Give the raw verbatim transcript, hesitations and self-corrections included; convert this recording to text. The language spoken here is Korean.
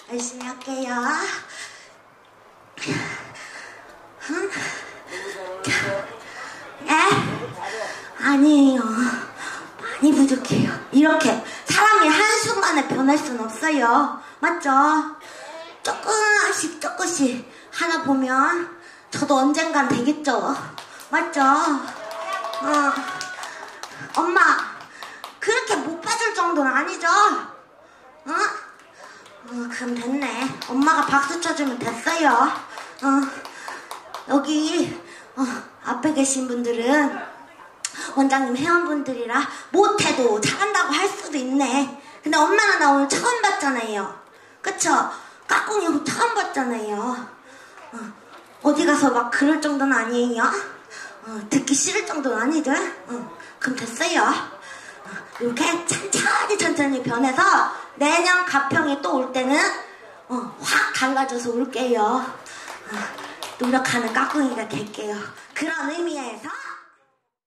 열심히 할게요. 응? 에? 아니에요. 많이 부족해요. 이렇게 사람이 한순간에 변할 순 없어요. 맞죠? 조금씩 조금씩 하다 보면 저도 언젠간 되겠죠. 맞죠? 어. 엄마 그렇게 못 봐줄 정도는 아니죠? 어? 어, 그럼 됐네. 엄마가 박수 쳐주면 됐어요. 어, 여기 어, 앞에 계신 분들은 원장님 회원분들이라 못해도 잘한다고 할 수도 있네. 근데 엄마는 나 오늘 처음 봤잖아요. 그쵸? 까꿍이 처음 봤잖아요. 어, 어디 가서 막 그럴 정도는 아니에요. 어, 듣기 싫을 정도는 아니죠? 어, 그럼 됐어요. 어, 이렇게 천천히 천천히 변해서 내년 가평이 또 올 때는 어, 확 달라져서 올게요. 어, 노력하는 까꿍이가 될게요. 그런 의미에서